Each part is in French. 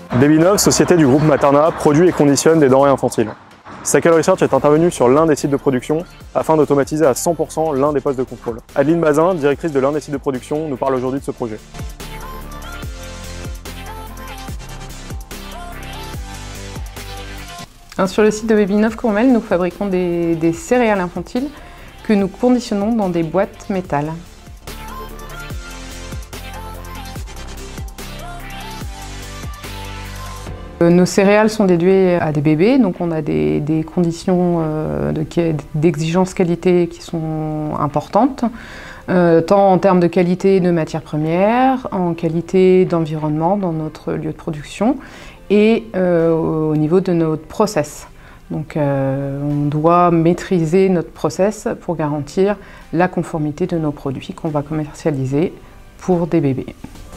Babynov, société du groupe Materna, produit et conditionne des denrées infantiles. Cycle Research est intervenu sur l'un des sites de production afin d'automatiser à 100% l'un des postes de contrôle. Adeline Bazin, directrice de l'un des sites de production, nous parle aujourd'hui de ce projet. Sur le site de Babynov Courmelles, nous fabriquons des céréales infantiles que nous conditionnons dans des boîtes métal. Nos céréales sont dédiées à des bébés, donc on a des conditions d'exigence qualité qui sont importantes, tant en termes de qualité de matières premières, en qualité d'environnement dans notre lieu de production et au niveau de notre process. Donc on doit maîtriser notre process pour garantir la conformité de nos produits qu'on va commercialiser pour des bébés.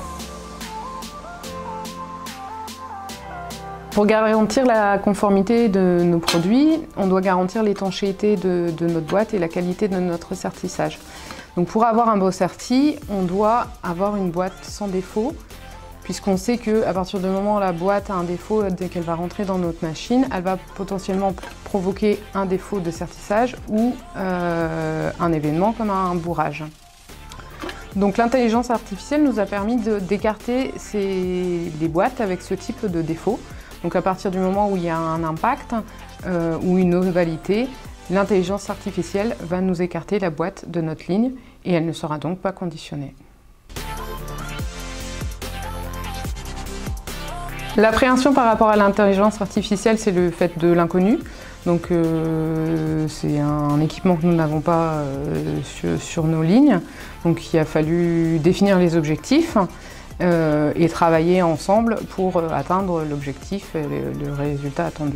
Pour garantir la conformité de nos produits, on doit garantir l'étanchéité de notre boîte et la qualité de notre sertissage. Donc pour avoir un beau serti, on doit avoir une boîte sans défaut, puisqu'on sait qu'à partir du moment où la boîte a un défaut, dès qu'elle va rentrer dans notre machine, elle va potentiellement provoquer un défaut de sertissage ou un événement comme un bourrage. Donc l'intelligence artificielle nous a permis d'écarter les boîtes avec ce type de défaut. Donc à partir du moment où il y a un impact ou une ovalité, l'intelligence artificielle va nous écarter la boîte de notre ligne et elle ne sera donc pas conditionnée. L'appréhension par rapport à l'intelligence artificielle, c'est le fait de l'inconnu. Donc c'est un équipement que nous n'avons pas sur nos lignes. Donc il a fallu définir les objectifs et travailler ensemble pour atteindre l'objectif et le résultat attendu.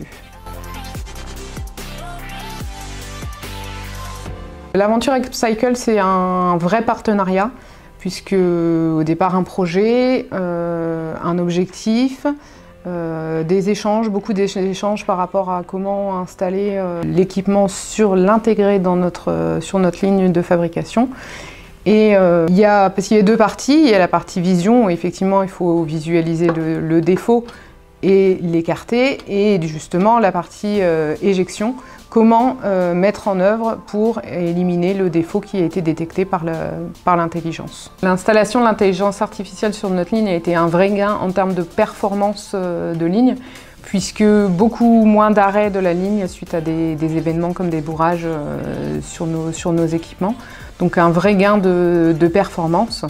L'aventure Upcycle, c'est un vrai partenariat, puisque au départ un projet, un objectif, des échanges, beaucoup d'échanges par rapport à comment installer l'équipement l'intégrer sur notre ligne de fabrication. Et parce qu'il y a deux parties, il y a la partie vision où effectivement il faut visualiser le défaut et l'écarter, et justement la partie éjection, comment mettre en œuvre pour éliminer le défaut qui a été détecté par l'intelligence. L'installation de l'intelligence artificielle sur notre ligne a été un vrai gain en termes de performance de ligne, puisque beaucoup moins d'arrêts de la ligne suite à des événements comme des bourrages sur nos équipements. Donc un vrai gain de performance.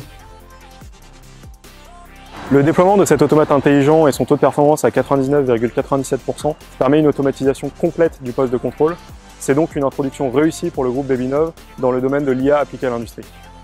Le déploiement de cet automate intelligent et son taux de performance à 99,97% permet une automatisation complète du poste de contrôle. C'est donc une introduction réussie pour le groupe Babynov dans le domaine de l'IA appliquée à l'industrie.